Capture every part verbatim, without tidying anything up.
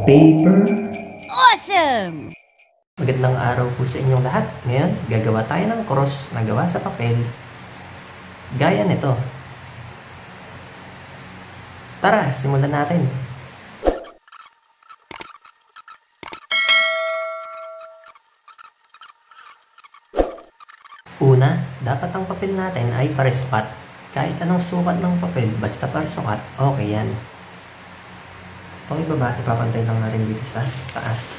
paper. Awesome! Magandang araw po sa inyong lahat. Ngayon, gagawa tayo ng cross na gawa sa papel. Gaya nito. Tara, simulan natin. Una, dapat ang papel natin ay parisukat. Kahit anong sukat ng papel, basta parisukat, okay yan. Itong ibaba, ipapantay lang natin dito sa taas.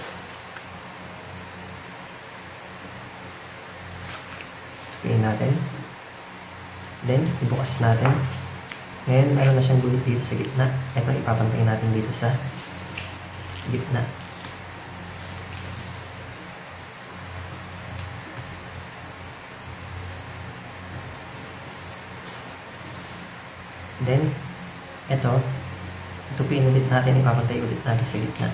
Piliin natin. Then, ibukas natin. Ngayon, meron na siyang guhit dito sa gitna. Ito, ipapantay natin dito sa gitna. Then, ito, itupin ulit natin, ipapantay ulit natin sa gitna.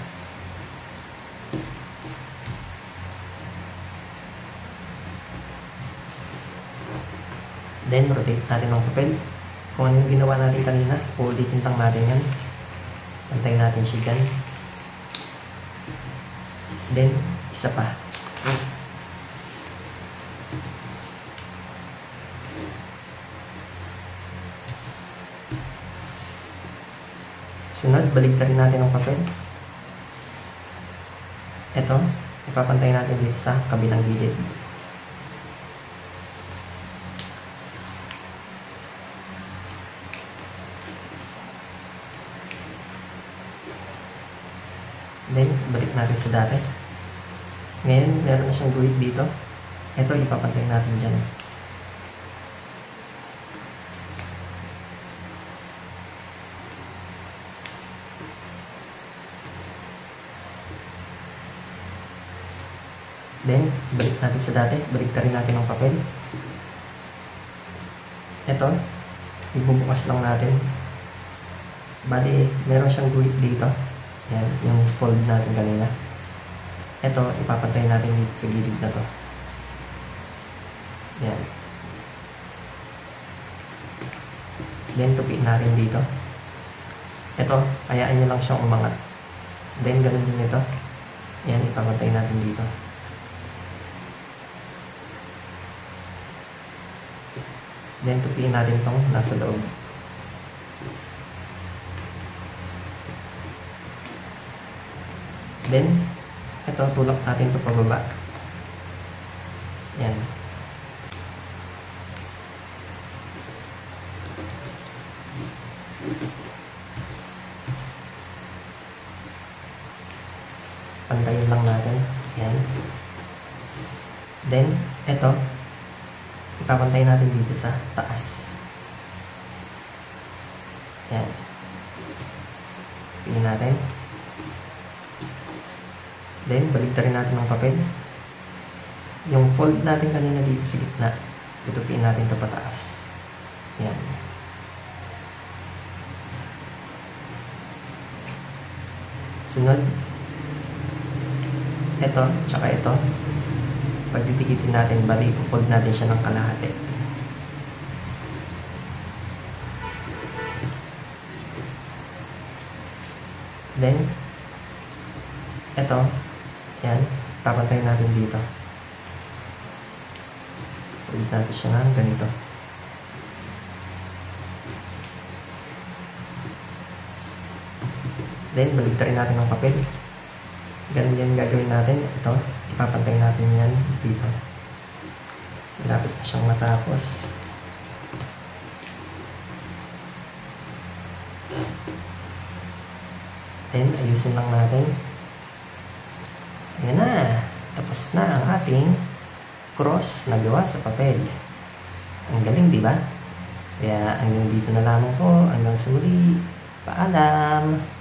Then, rotate natin ang papel. Kung ano yung ginawa natin kanina, uulitin lang natin yan. Pantay natin siya dyan. Then, isa pa. Sunod, baligtarin natin ang papel. Ito, ipapantay natin dito sa kabilang gilid. Then, balik natin sa dati. Ngayon, meron na siyang guhit dito. Ito, ipapantay natin dyan. Then, balik natin sa dati. Balik rin natin ang papel. Ito, ibubukas lang natin. Bali, meron siyang guhit dito. Yan, yung fold natin kanina. Ito, ipapantay natin dito sa gilid na to. Yan. Then, tupiin natin dito. Ito, hayaan nyo lang siyang umangat. Then, ganun din ito. Yan, ipapantay natin dito. Then, tupiin natin itong nasa loob. Then, ito, tulak natin ito pababa. Yan. Pantayin lang natin. Yan. Then, ito, ipapantay natin dito sa taas. Yan. Piliin natin. Then, baligtarin natin ng papel. Yung fold natin kanina dito sa gitna, tutupiin natin ito pataas. Yan. Sunod, ito, tsaka ito. Pagdidikitin natin, bali, ipo-fold natin siya ng kalahati. Then, ito, yan, papantay natin dito. Fold natin siya ng ganito. Then, baligtarin natin ang papel. Ganun yan gagawin natin. Ito, ipapantay natin yan dito. Malapit na siyang matapos. Then, ayusin lang natin. Ayan na. Tapos na ang ating cross na gawa sa papel. Ang galing, di ba? Kaya hanggang dito na lamang po. Hanggang sa muli. Paalam!